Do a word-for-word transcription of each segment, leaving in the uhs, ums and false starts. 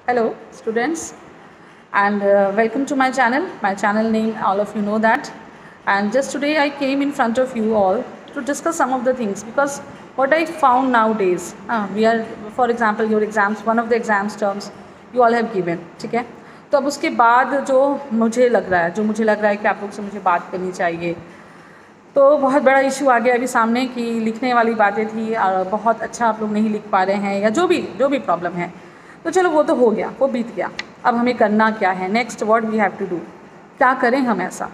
Hello students, and uh, welcome to my channel. My channel name, all of you know that. And just today I came in front of you all to discuss some of the things, because what I found nowadays, uh, we are, for example, your exams, one of the exams terms you all have given, ठीक है. तो अब उसके बाद जो मुझे लग रहा है जो मुझे लग रहा है कि आप लोग से मुझे बात करनी चाहिए, तो बहुत बड़ा इशू आ गया अभी सामने कि लिखने वाली बातें थी और बहुत अच्छा आप लोग नहीं लिख पा रहे हैं, या जो भी जो भी प्रॉब्लम है, तो चलो वो तो हो गया, वो बीत गया. अब हमें करना क्या है, next what we have to do, क्या करें हम ऐसा.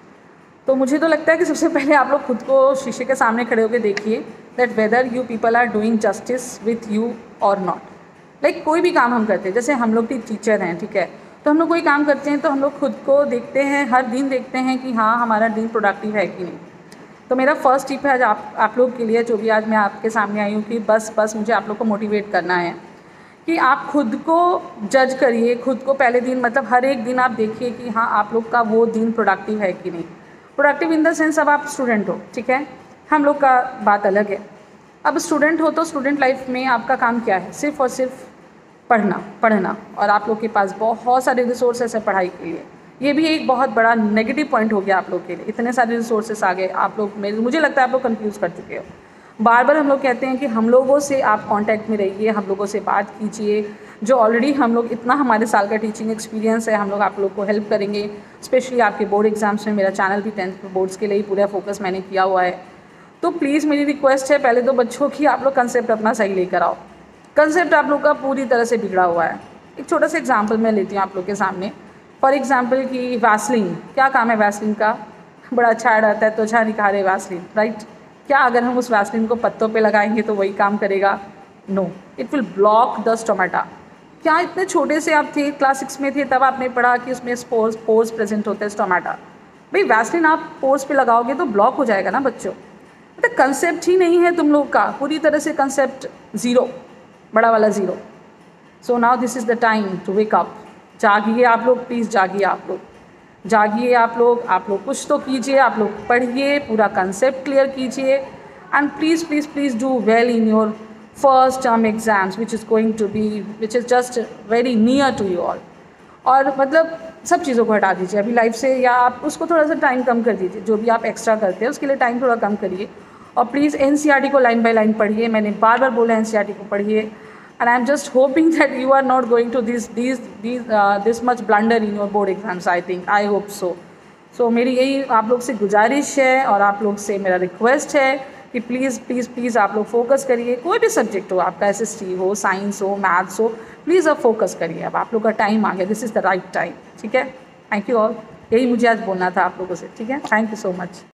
तो मुझे तो लगता है कि सबसे पहले आप लोग खुद को शीशे के सामने खड़े होकर देखिए that whether you people are doing justice with you और नॉट. लाइक कोई भी काम हम करते हैं, जैसे हम लोग भी टीचर हैं, ठीक है, तो हम लोग कोई काम करते हैं तो हम लोग खुद को देखते हैं, हर दिन देखते हैं कि हाँ हमारा दिन प्रोडक्टिव है कि नहीं. तो मेरा फर्स्ट टिप है आज आप आप लोग के लिए, जो भी आज मैं आपके सामने आई हूँ, कि बस बस मुझे आप लोग को मोटिवेट करना है कि आप खुद को जज करिए. खुद को पहले दिन, मतलब हर एक दिन आप देखिए कि हाँ आप लोग का वो दिन प्रोडक्टिव है कि नहीं. प्रोडक्टिव इन द सेंस, अब आप स्टूडेंट हो, ठीक है, हम लोग का बात अलग है. अब स्टूडेंट हो तो स्टूडेंट लाइफ में आपका काम क्या है, सिर्फ और सिर्फ पढ़ना पढ़ना और आप लोग के पास बहुत सारे रिसोर्सेस है पढ़ाई के लिए. ये भी एक बहुत बड़ा नेगेटिव पॉइंट हो गया आप लोग के लिए, इतने सारे रिसोर्सेस आ गए. आप लोग, मुझे लगता है आप लोग कंफ्यूज कर चुके हो. बार बार हम लोग कहते हैं कि हम लोगों से आप कांटेक्ट में रहिए, हम लोगों से बात कीजिए, जो ऑलरेडी हम लोग, इतना हमारे साल का टीचिंग एक्सपीरियंस है, हम लोग आप लोग को हेल्प करेंगे. स्पेशली आपके बोर्ड एग्जाम्स में, मेरा चैनल भी टेंथ बोर्ड्स के लिए ही पूरा फोकस मैंने किया हुआ है. तो प्लीज़ मेरी रिक्वेस्ट है, पहले तो बच्चों की आप लोग कंसेप्ट अपना सही लेकर आओ. कंसेप्ट आप लोग का पूरी तरह से बिगड़ा हुआ है. एक छोटा सा एग्जाम्पल मैं लेती हूँ आप लोग के सामने. फॉर एग्जाम्पल कि वैसलीन, क्या काम है वैसलीन का, बड़ा अच्छा रहता है, त्वचा निखारे वैसलीन, राइट. क्या अगर हम उस वैसलीन को पत्तों पे लगाएंगे तो वही काम करेगा? No, it will block the stomata. क्या इतने छोटे से आप थे, क्लास सिक्स में थे, तब आपने पढ़ा कि उसमें स्पोर्स पोर्स प्रेजेंट होते हैं, स्टोमेटा. भाई वैसलीन आप पोर्स पे लगाओगे तो ब्लॉक हो जाएगा ना बच्चों. मतलब कंसेप्ट ही नहीं है तुम लोग का, पूरी तरह से कंसेप्ट ज़ीरो, बड़ा वाला zero. So now this is the time to wake up. जागिए आप लोग, प्लीज़ जागिए आप लोग, जागिए आप लोग. आप लोग कुछ तो कीजिए, आप लोग पढ़िए, पूरा कंसेप्ट क्लियर कीजिए, and please please please do well in your first term exams which is going to be which is just very near to you all. और मतलब सब चीज़ों को हटा दीजिए अभी लाइफ से, या आप उसको थोड़ा सा टाइम कम कर दीजिए. जो भी आप एक्स्ट्रा करते हैं उसके लिए टाइम थोड़ा कम करिए. और please N C R T को लाइन बाय लाइन पढ़िए. मैंने बार बार बोला एन सी आर टी को पढ़िए. And I'm just hoping that you are not going to this these these uh, this much blunder in your board exams. I think, I hope so. So मेरी यही आप लोग से गुजारिश है और आप लोग से मेरा रिक्वेस्ट है कि प्लीज़ प्लीज़ प्लीज़ आप लोग फोकस करिए. कोई भी सब्जेक्ट हो, आपका एस एस टी हो, साइंस हो, मैथ्स हो, प्लीज़ अब फोकस करिए. अब आप लोग का टाइम आ गया, this is the right time, ठीक है. Thank you all. यही मुझे आज बोलना था आप लोगों से, ठीक है. Thank you so much.